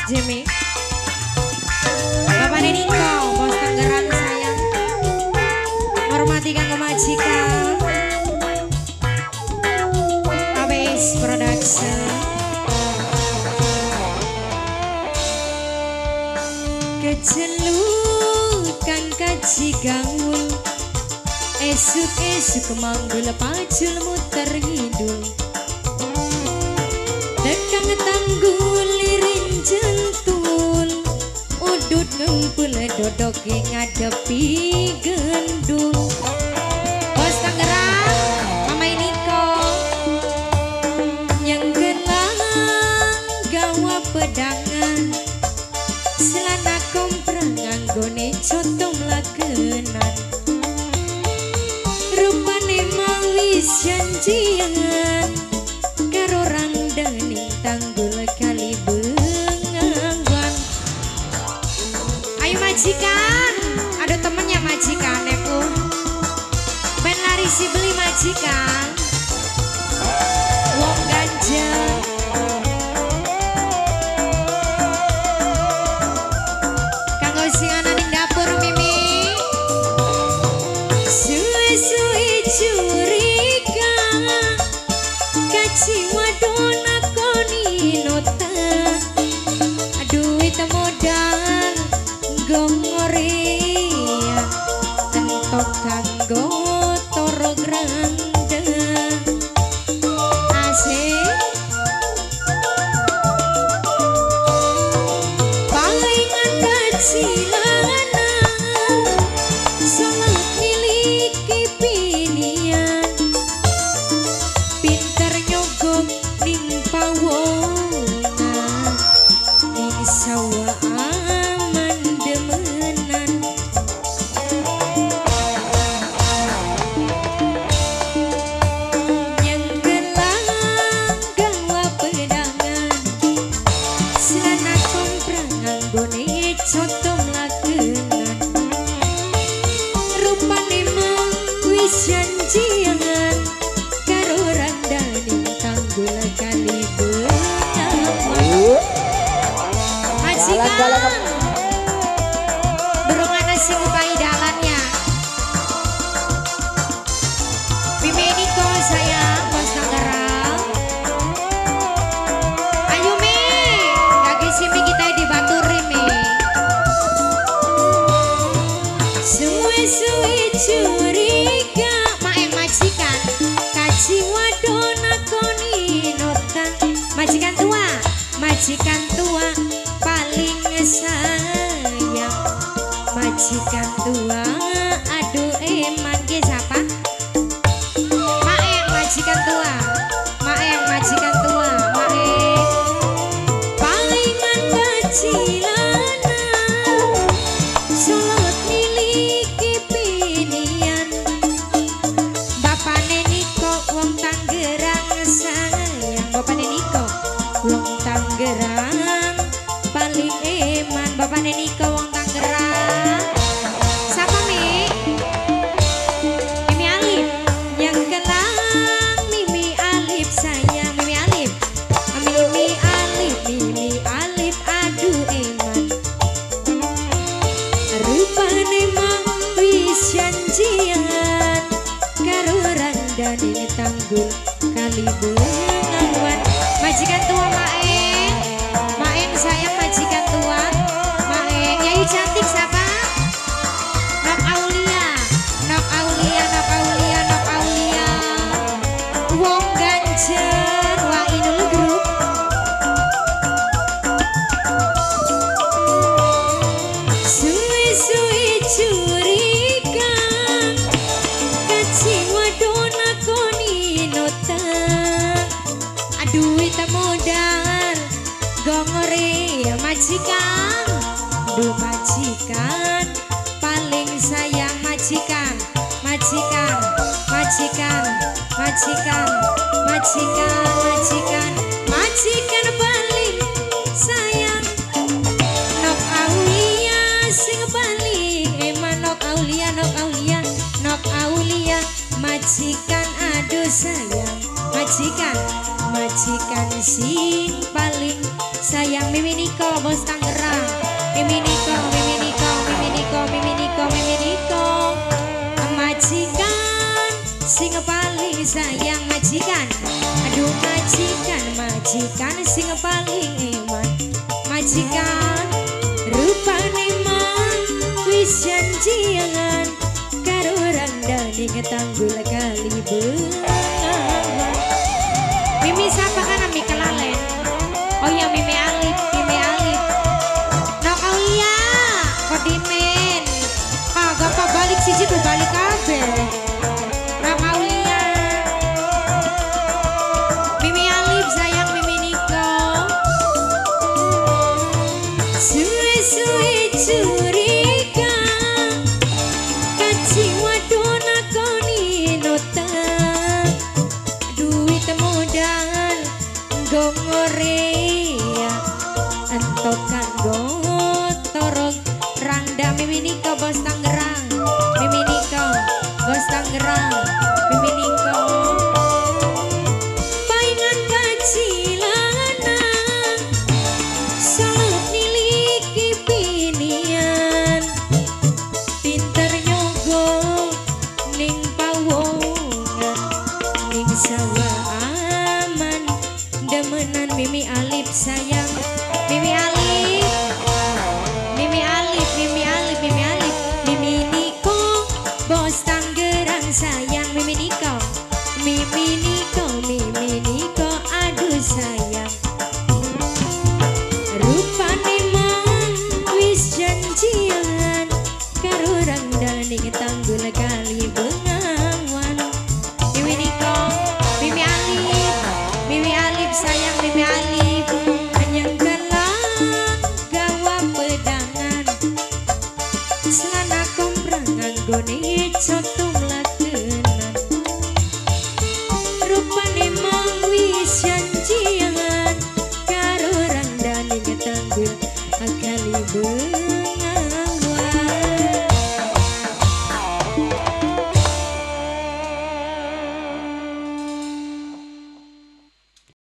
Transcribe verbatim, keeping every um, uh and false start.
Jimmy Bapak Niko Bos Tangerang sayang hormati kanggo majikan A B S Production kejelukan kaji gangul esuk-esuk manggul pacul muter hidung dekang tanggul lirin jentul udut ngempul dodok ngadepi gendung Bos Tangerang Mama Niko yang gelang gawa pedangan selana komprang anggone cotong lakenan rupane mawis janjian karo rangdaning tanggul kali bengawan ayo majikan ada temennya majikan aku ben lari si beli majikan wong ganjel kanggo sing ana ning dapur Mimi suwe-suwe curiga kaci wadona koni nota aduh itu modal gongore entok kanggo toro grande asik palingan kecilana salah miliki pinian pinter nyogok ning pawongan ning sawah aman demenan yang gelang gawa pedangan selana komprang anggone cotong lakenan rupane mah wis janjian karo randaning tanggul kali bengawan majikan burung ana sing upai dalannya Mimi Niko sayang Bos Tangerang ayo Mi kaki simi kita dibaturi Mi suwe-suwe curiga maeng majikan kaji wadona koni nota majikan tua majikan tua paling sayang majikan tua aduh eman ge siapa maeng majikan tua maeng majikan tua maeng palingan kecilana solot miliki pinian Bapane Niko wong Tangerang sayang Bapane Niko wong Tangerang paling eman Bapane Niko wong Tangerang siapa Mi? Mimi Alif yang gelang Mimi Alif sayang Mimi Alif Mimi Alif Mimi Alif aduh eman rupane mah wis janjian karo randaning tanggul kali bengawan majikan tua maeng maeng sayang majikan tua maeng Yayu cantik siapa? Nok Aulia Nok Aulia Nok Aulia Nok Aulia wong ganjen wah inul grup suwe-suwe curiga kaci wadona koni nota aduh itu modal gongore majikan duh majikan paling sayang majikan majikan majikan majikan majikan majikan majikan paling sayang Nok Aulia sing paling eman Nok Aulia Nok Aulia Nok Aulia majikan aduh sayang majikan majikan sing paling sayang Mimi Niko bos Tangerang. Mimi Niko, Mimi Niko, Mimi Niko, Mimi Niko, Mimi Niko. Majikan sing paling sayang majikan. Aduh majikan, majikan sing paling iman. Majikan rupane mah wis janjian karo randane ketanggul kali bengawan. Mimi siapa kan Mimi Kelalen. Oh ya Mimi Alif, Mimi Alif. Nah kau iya, kok dimen. Kagak apa balik siji berbalik kabeh. Nah kau iya. Mimi Alif sayang Mimi Niko. Suwe-suwe curiga kacing wadon akoni nota. Duit modal gongore antokan gotorong rangda Mimi Niko bos Tangerang. Mimi Niko bos Tangerang. Mimi Niko paingan kacilana salut niliki pinian pinter nyogo ning pawongan ning sawah aman demenan Mimi Alif sayang Mimi Alif, Mimi Alif, Mimi Alif, Mimi Alif, Mimi Niko, bos Tangerang sayang Mimi Niko, Mimi Niko, Mimi Niko, aduh sayang. Rupane mah wis janjian karo randane ketanggul kali bengawan. Mimi Niko, Mimi Alif, Mimi Alif sayang Mimi Alif. Selana komprangan gone cotum lakenan rupane mang wis janjian karo randane ketanggul